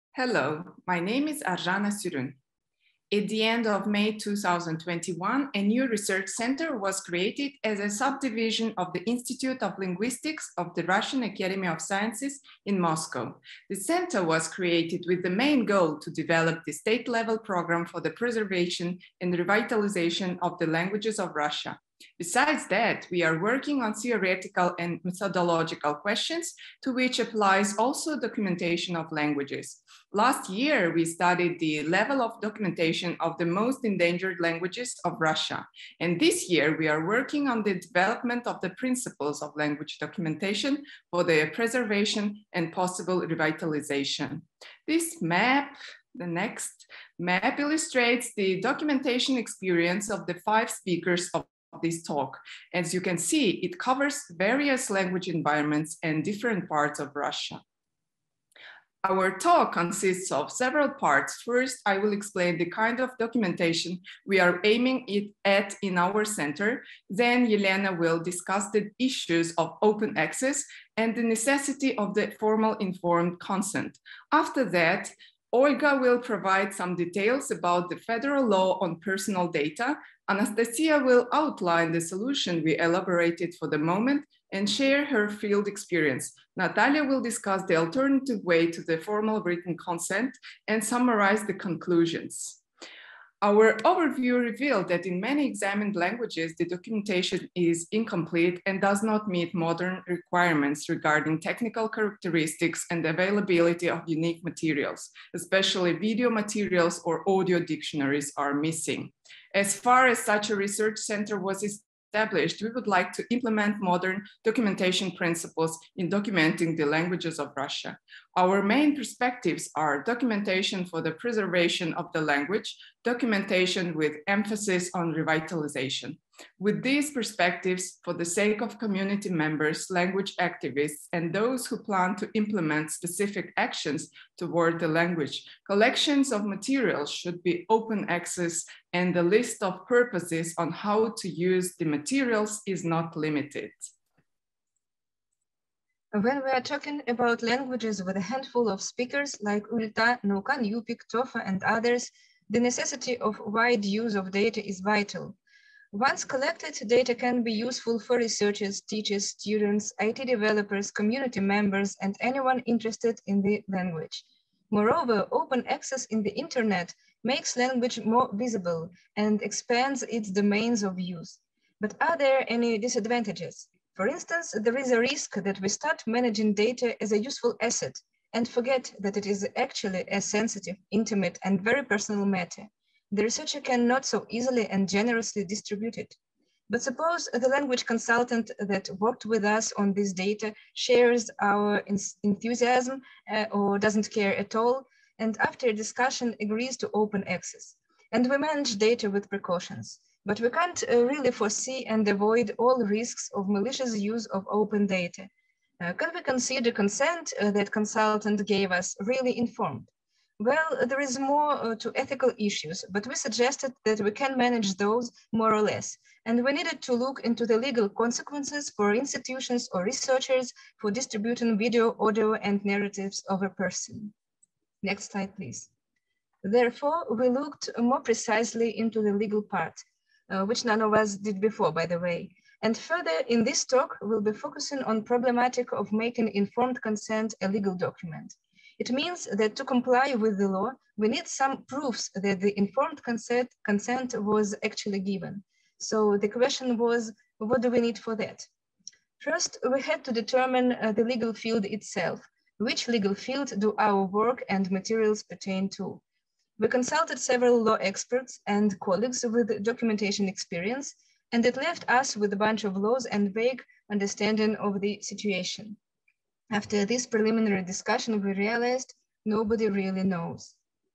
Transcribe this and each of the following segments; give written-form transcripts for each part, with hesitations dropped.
Hello, my name is Arrzhaana Syuryun. At the end of May 2021, a new research center was created as a subdivision of the Institute of Linguistics of the Russian Academy of Sciences in Moscow. The center was created with the main goal to develop the state-level program for the preservation and revitalization of the languages of Russia. Besides that, we are working on theoretical and methodological questions, to which applies also documentation of languages. Last year, we studied the level of documentation of the most endangered languages of Russia. And this year, we are working on the development of the principles of language documentation for their preservation and possible revitalization. This map, the next map, illustrates the documentation experience of the 5 speakers of this talk. As you can see, it covers various language environments and different parts of Russia. Our talk consists of several parts. First, I will explain the kind of documentation we are aiming at in our center. Then Elena will discuss the issues of open access and the necessity of the formal informed consent. After that, Olga will provide some details about the federal law on personal data. Anastasia will outline the solution we elaborated for the moment and share her field experience. Natalia will discuss the alternative way to the formal written consent and summarize the conclusions. Our overview revealed that in many examined languages, the documentation is incomplete and does not meet modern requirements regarding technical characteristics and availability of unique materials, especially video materials or audio dictionaries are missing. As far as such a research center was established, we would like to implement modern documentation principles in documenting the languages of Russia. Our main perspectives are documentation for the preservation of the language, documentation with emphasis on revitalization. With these perspectives, for the sake of community members, language activists, and those who plan to implement specific actions toward the language, collections of materials should be open access, and the list of purposes on how to use the materials is not limited. When we are talking about languages with a handful of speakers like Uilta, Nukan, Yupik, Tofa, and others, the necessity of wide use of data is vital. Once collected, data can be useful for researchers, teachers, students, IT developers, community members, and anyone interested in the language. Moreover, open access in the internet makes language more visible and expands its domains of use. But are there any disadvantages? For instance, there is a risk that we start managing data as a useful asset and forget that it is actually a sensitive, intimate, and very personal matter. The researcher cannot so easily and generously distribute it. But suppose the language consultant that worked with us on this data shares our enthusiasm or doesn't care at all, and after discussion agrees to open access. And we manage data with precautions. But we can't really foresee and avoid all risks of malicious use of open data. Can we consider consent that consultant gave us really informed? Well, there is more to ethical issues, but we suggested that we can manage those more or less. And we needed to look into the legal consequences for institutions or researchers for distributing video, audio, and narratives of a person. Next slide, please. Therefore, we looked more precisely into the legal part, which none of us did before, by the way. And further, in this talk, we'll be focusing on problematic of making informed consent a legal document. It means that to comply with the law, we need some proofs that the informed consent was actually given. So the question was, what do we need for that? First, we had to determine the legal field itself. Which legal field do our work and materials pertain to? We consulted several law experts and colleagues with documentation experience, and it left us with a bunch of laws and vague understanding of the situation. After this preliminary discussion, we realized nobody really knows.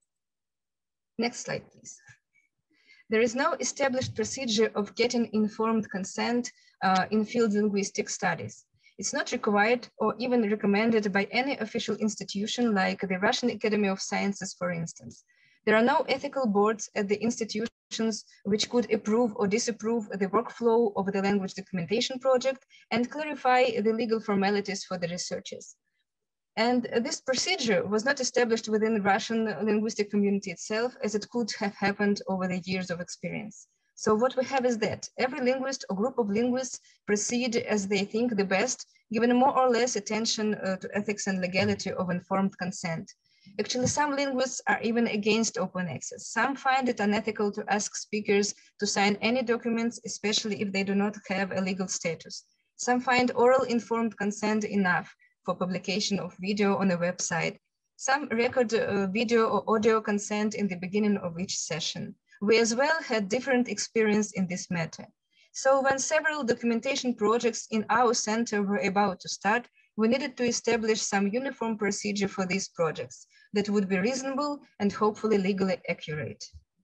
Next slide, please. There is no established procedure of getting informed consent in field linguistic studies. It's not required or even recommended by any official institution like the Russian Academy of Sciences, for instance. There are no ethical boards at the institutions which could approve or disapprove the workflow of the language documentation project and clarify the legal formalities for the researchers. And this procedure was not established within the Russian linguistic community itself, as it could have happened over the years of experience. So what we have is that every linguist or group of linguists proceed as they think the best, given more or less attention to ethics and legality of informed consent. Actually, some linguists are even against open access. Some find it unethical to ask speakers to sign any documents, especially if they do not have a legal status. Some find oral informed consent enough for publication of video on a website. Some record video or audio consent in the beginning of each session. We as well had different experience in this matter. So when several documentation projects in our center were about to start, we needed to establish some uniform procedure for these projects that would be reasonable and hopefully legally accurate.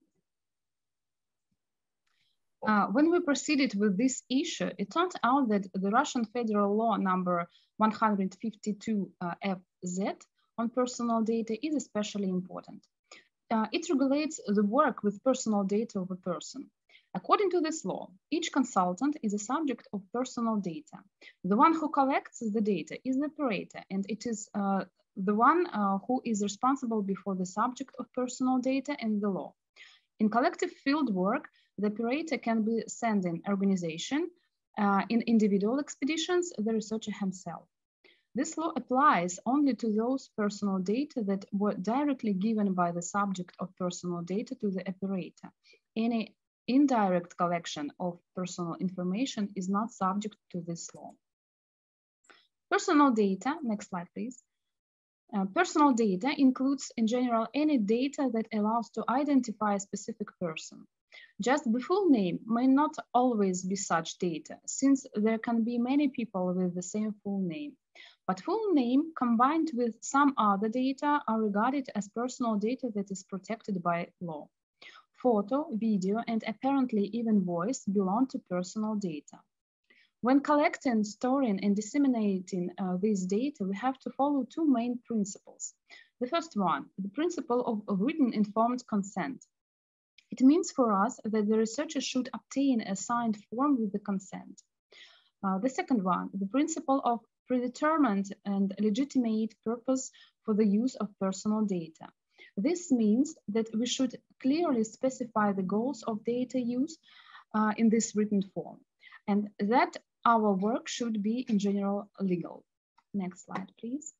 When we proceeded with this issue, it turned out that the Russian federal law number 152 FZ on personal data is especially important. It regulates the work with personal data of a person. According to this law, each consultant is a subject of personal data. The one who collects the data is the operator, and it is the one who is responsible before the subject of personal data and the law. In collective field work, the operator can be sent in organization, in individual expeditions, the researcher himself. This law applies only to those personal data that were directly given by the subject of personal data to the operator. Any indirect collection of personal information is not subject to this law. Personal data, next slide please. Personal data includes in general any data that allows to identify a specific person. Just the full name may not always be such data, since there can be many people with the same full name. But full name combined with some other data are regarded as personal data that is protected by law. Photo, video, and apparently even voice belong to personal data. When collecting, storing, and disseminating this data, we have to follow two main principles. The first one, the principle of written informed consent. It means for us that the researcher should obtain a signed form with the consent. The second one, the principle of predetermined and legitimate purpose for the use of personal data. This means that we should clearly specify the goals of data use in this written form, and that our work should be in general legal. Next slide, please.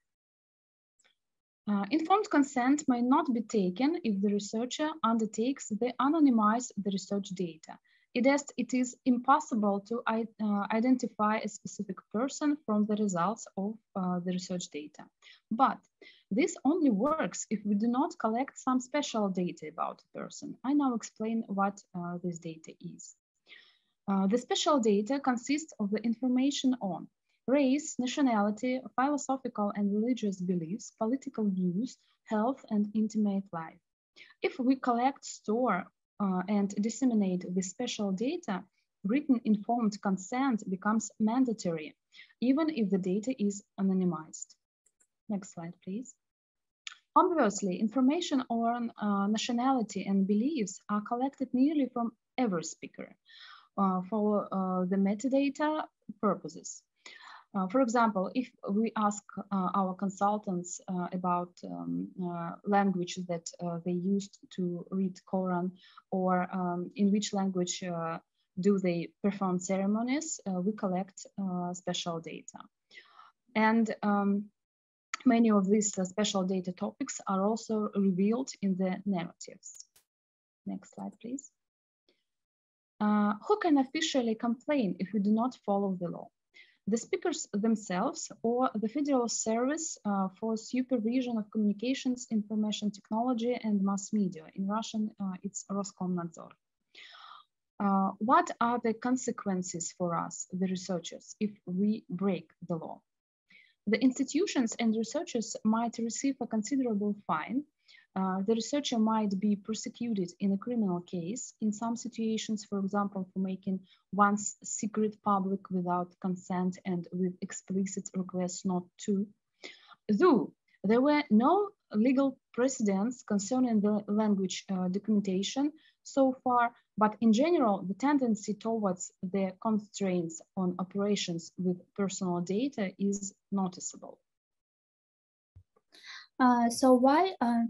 Informed consent may not be taken if the researcher undertakes to anonymize the research data. It is impossible to identify a specific person from the results of the research data. But this only works if we do not collect some special data about a person. I now explain what this data is. The special data consists of the information on race, nationality, philosophical and religious beliefs, political views, health, and intimate life. If we collect, store, and disseminate this special data, written informed consent becomes mandatory, even if the data is anonymized. Next slide, please. Obviously, information on nationality and beliefs are collected nearly from every speaker for the metadata purposes. For example, if we ask our consultants about language that they used to read Quran, or in which language do they perform ceremonies, we collect special data. And many of these special data topics are also revealed in the narratives. Next slide, please. Who can officially complain if we do not follow the law? The speakers themselves or the Federal Service for Supervision of Communications, Information Technology and Mass Media. In Russian, it's Roskomnadzor. What are the consequences for us, the researchers, if we break the law? The institutions and researchers might receive a considerable fine. The researcher might be prosecuted in a criminal case, in some situations, for example, for making one's secret public without consent and with explicit requests not to. Though there were no legal precedents concerning the language documentation so far, but in general, the tendency towards the constraints on operations with personal data is noticeable. So why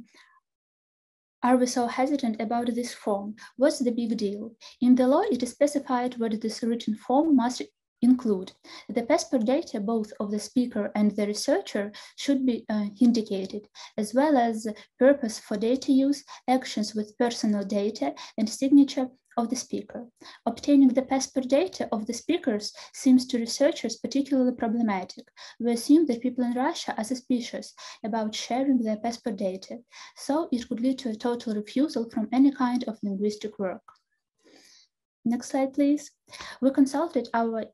are we so hesitant about this form? What's the big deal? In the law, it is specified what this written form must include. The passport data, both of the speaker and the researcher, should be indicated, as well as purpose for data use, actions with personal data, and signature of the speaker. Obtaining the passport data of the speakers seems to researchers particularly problematic. We assume that people in Russia are suspicious about sharing their passport data, so it could lead to a total refusal from any kind of linguistic work. Next slide, please. We consulted our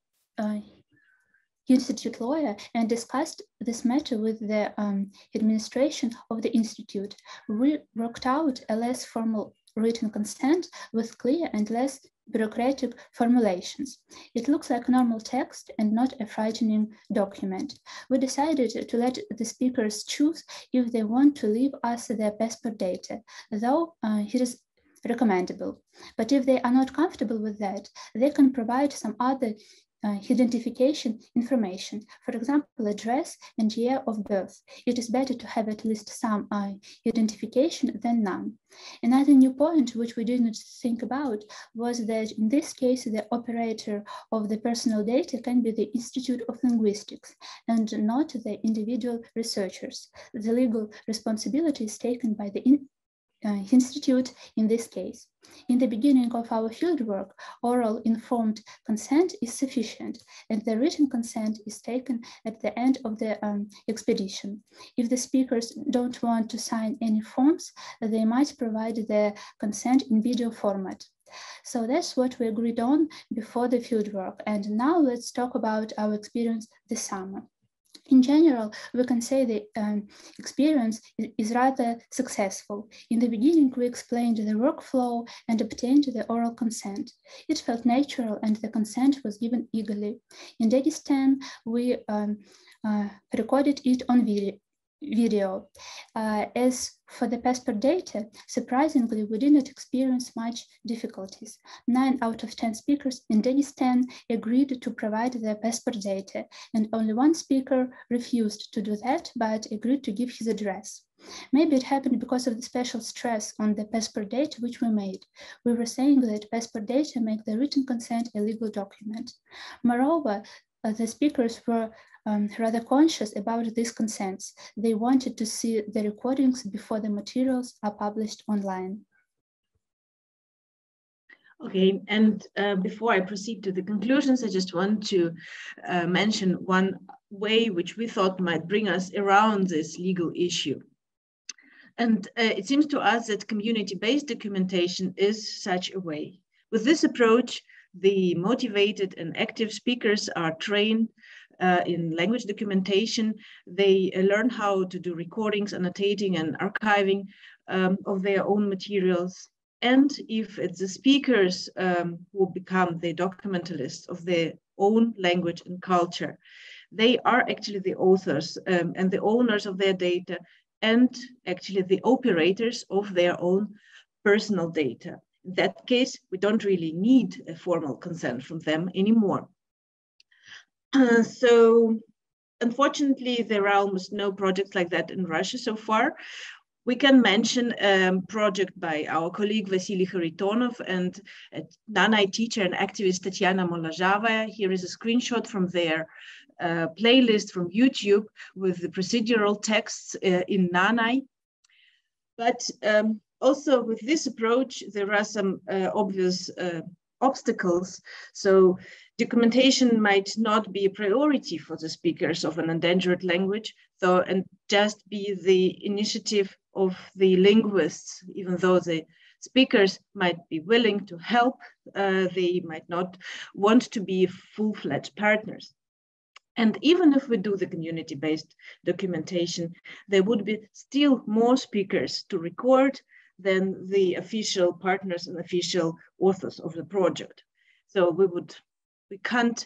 institute lawyer and discussed this matter with the administration of the institute. We worked out a less formal written consent with clear and less bureaucratic formulations. It looks like normal text and not a frightening document. We decided to let the speakers choose if they want to leave us their passport data, though it is recommendable. But if they are not comfortable with that, they can provide some other identification information, for example, address and year of birth. It is better to have at least some identification than none. Another new point which we did not think about was that in this case, the operator of the personal data can be the Institute of Linguistics and not the individual researchers. The legal responsibility is taken by the institute in this case. In the beginning of our fieldwork, oral informed consent is sufficient, and the written consent is taken at the end of the expedition. If the speakers don't want to sign any forms, they might provide their consent in video format. So that's what we agreed on before the fieldwork. And now let's talk about our experience this summer. In general, we can say the experience is rather successful. In the beginning, we explained the workflow and obtained the oral consent. It felt natural and the consent was given eagerly. In Dagestan, we recorded it on video. As for the passport data, surprisingly, we did not experience much difficulties. 9 out of 10 speakers in Dagestan agreed to provide their passport data, and only 1 speaker refused to do that, but agreed to give his address. Maybe it happened because of the special stress on the passport data which we made. We were saying that passport data make the written consent a legal document. Moreover, the speakers were rather conscious about these consents. They wanted to see the recordings before the materials are published online. Okay, and before I proceed to the conclusions, I just want to mention one way which we thought might bring us around this legal issue. And it seems to us that community-based documentation is such a way. With this approach, the motivated and active speakers are trained in language documentation. They learn how to do recordings, annotating, and archiving of their own materials. And if it's the speakers who become the documentalists of their own language and culture, they are actually the authors and the owners of their data, and actually the operators of their own personal data. In that case, we don't really need a formal consent from them anymore. So unfortunately, there are almost no projects like that in Russia so far. We can mention a project by our colleague Vasily Kharitonov and a Nanai teacher and activist Tatiana Molozhava. Here is a screenshot from their playlist from YouTube with the procedural texts in Nanai. But also with this approach, there are some obvious obstacles. So documentation might not be a priority for the speakers of an endangered language, and just be the initiative of the linguists, even though the speakers might be willing to help, they might not want to be full-fledged partners. And even if we do the community-based documentation, there would be still more speakers to record than the official partners and official authors of the project. So we can't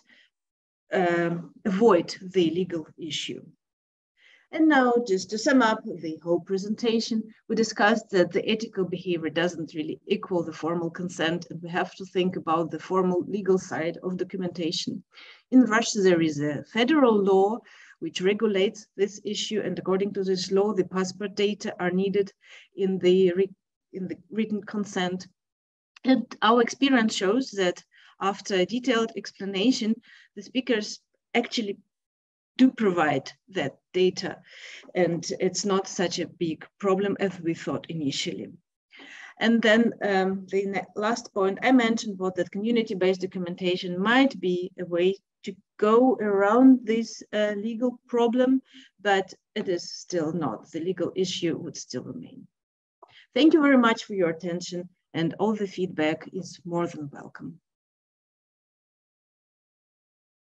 avoid the legal issue. And now, just to sum up the whole presentation, we discussed that the ethical behavior doesn't really equal the formal consent, and we have to think about the formal legal side of documentation. In Russia, there is a federal law which regulates this issue. And according to this law, the passport data are needed in the written consent. And our experience shows that after a detailed explanation, the speakers actually do provide that data, and it's not such a big problem as we thought initially. And then the last point I mentioned was that community-based documentation might be a way to go around this legal problem, but it is still not. The legal issue would still remain. Thank you very much for your attention, and all the feedback is more than welcome.